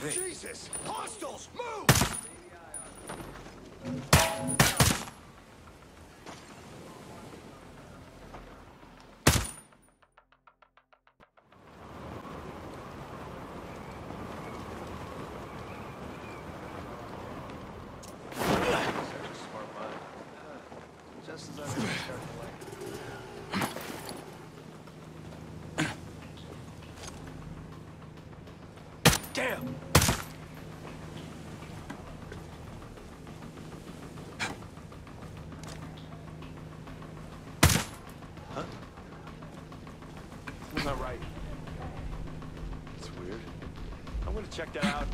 thing. Jesus! Hostiles! Move! Just as I was starting to like. Damn! Huh? That's not right. That's weird. I'm gonna check that out.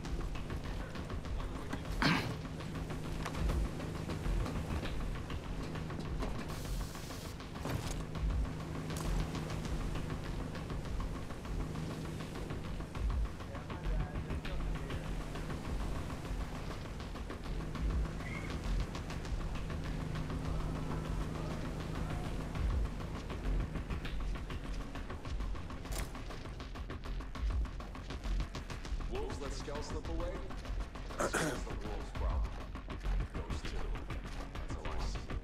Wolves let Skell slip away? That's the wolves' problem. Those two. That's how I see it.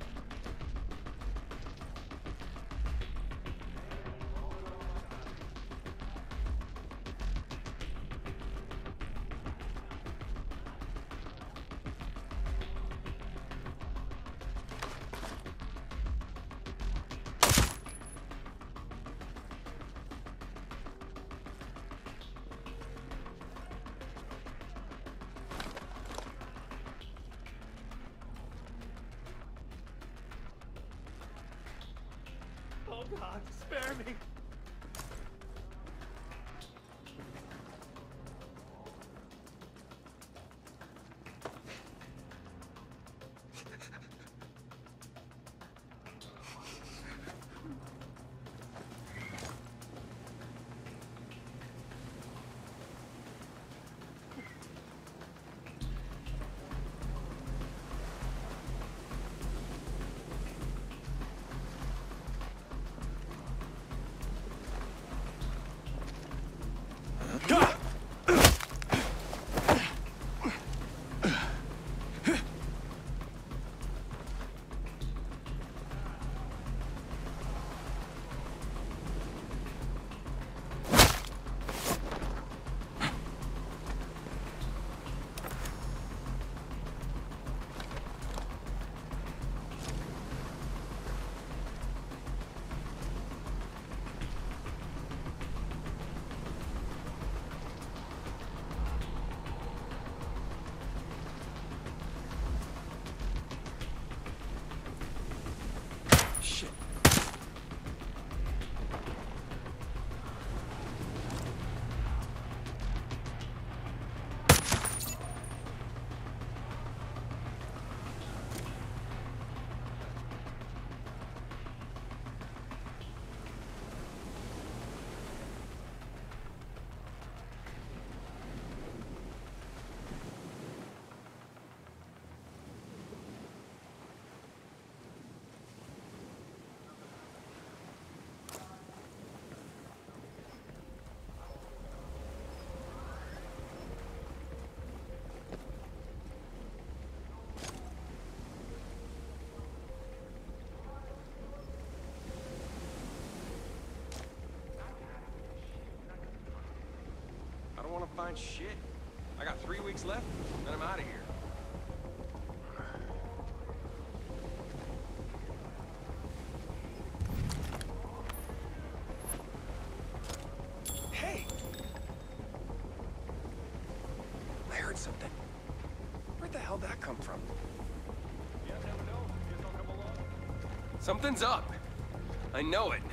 Oh God, spare me! I don't want to find shit. I got 3 weeks left, then I'm out of here. Hey! I heard something. Where'd the hell that come from? You never know. Just don't come along. Something's up. I know it.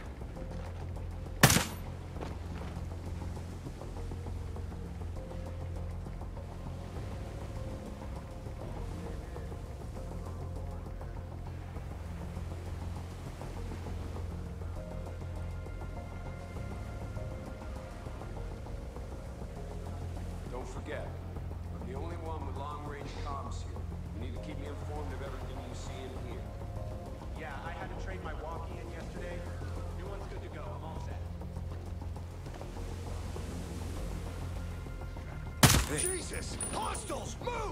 Don't forget, I'm the only one with long-range comms here. You need to keep me informed of everything you see and hear. Yeah, I had to trade my walkie in yesterday. New one's good to go. I'm all set. Jesus! Hostiles! Move!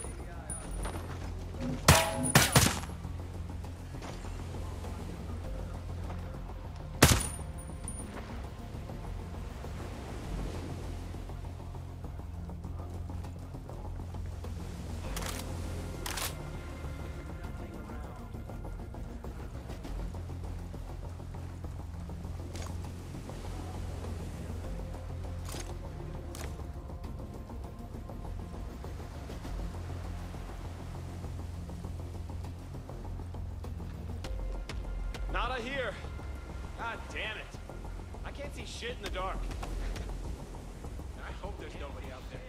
Nada here. God damn it. I can't see shit in the dark. I hope there's nobody out there.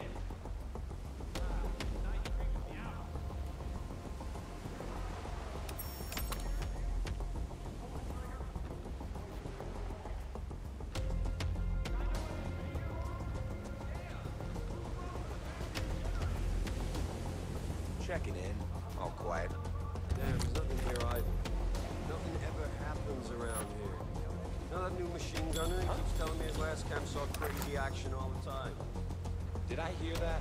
Checking in. All quiet. Damn, there's nothing here either. Nothing ever happens around here. You know that new machine gunner? He keeps telling me his last camp saw crazy action all the time. Did I hear that?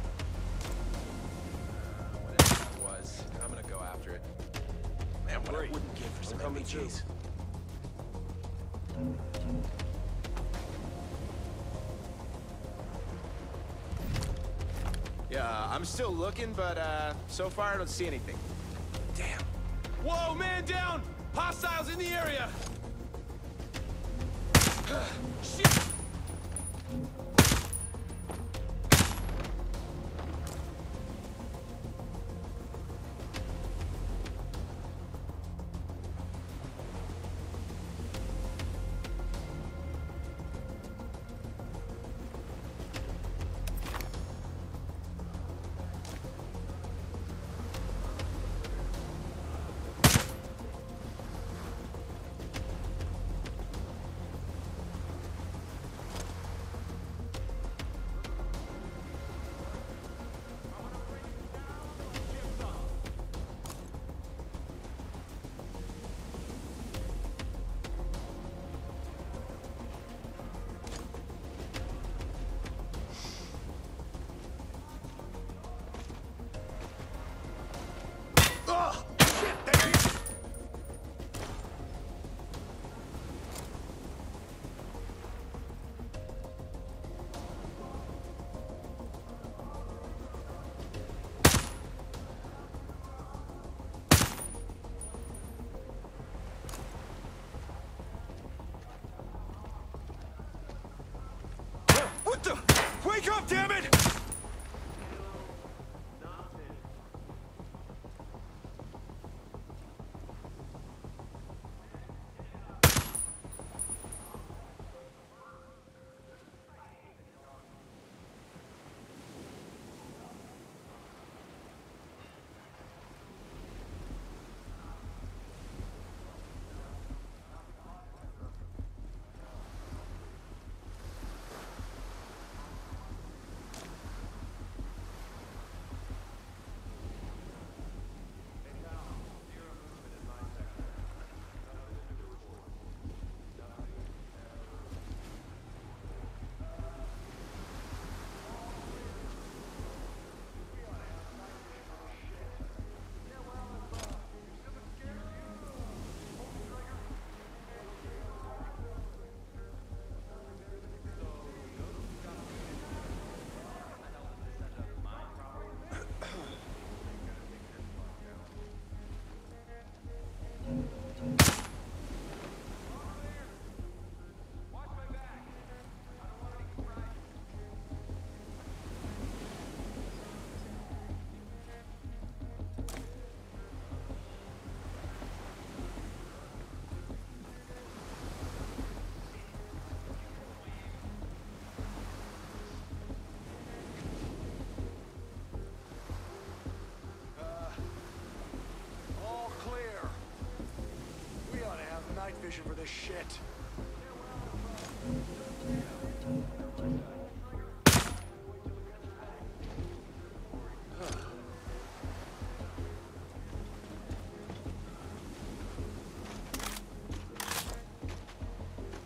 Whatever that was, I'm gonna go after it. Man, what I wouldn't give for some MVGs. Yeah, I'm still looking, but so far I don't see anything. Damn. Whoa, man down! Hostiles in the area! Shit! What the? Wake up, damn it! Night vision for this shit.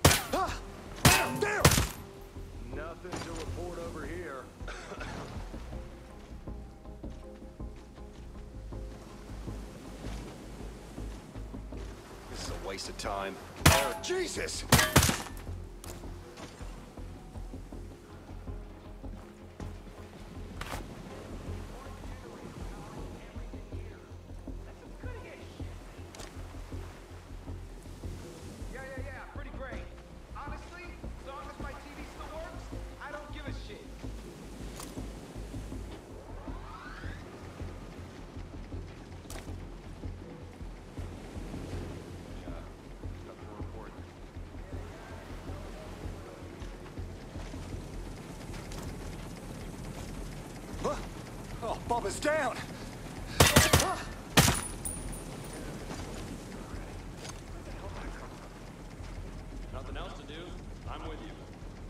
There! Nothing to report over here. Waste of time. Jesus! Yeah, pretty great. Honestly, as long as my TV still works, I don't give a shit. Oh, Bob is down! Nothing else to do. I'm with you.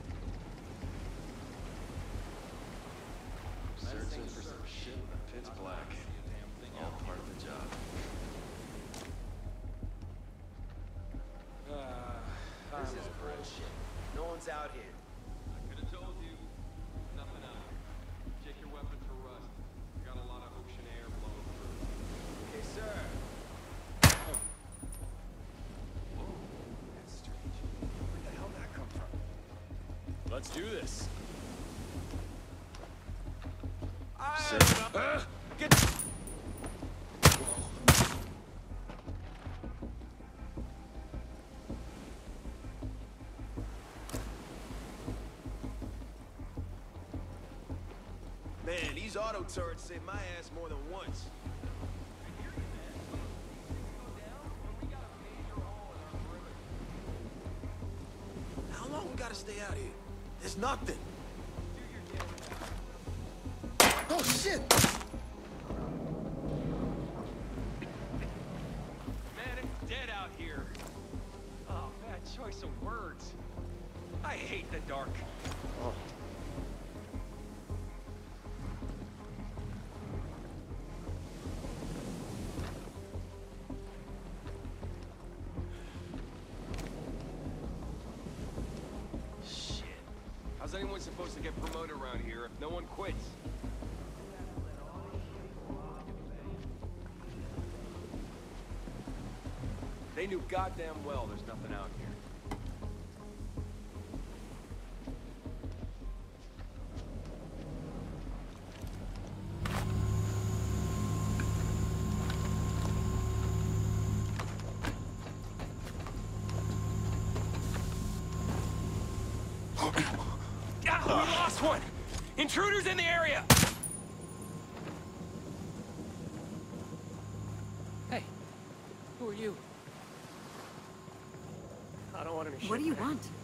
Searching for some shit in the pitch black. All part of the job. This is bullshit. No one's out here. I could have told you. Nothing out here. Check your weapons for rust. We got a lot of ocean air blowing through. Okay, sir. That's strange. Where the hell did that come from? Let's do this. Get. Man, these auto turrets saved my ass more than once. How long we gotta stay out here? There's nothing. Oh shit! Man, it's dead out here. Oh, bad choice of words. I hate the dark. Shit. How's anyone supposed to get promoted around here if no one quits? They knew goddamn well there's nothing out here. We lost one! Intruders in the area! Hey, who are you? I don't want any shit. What do you want?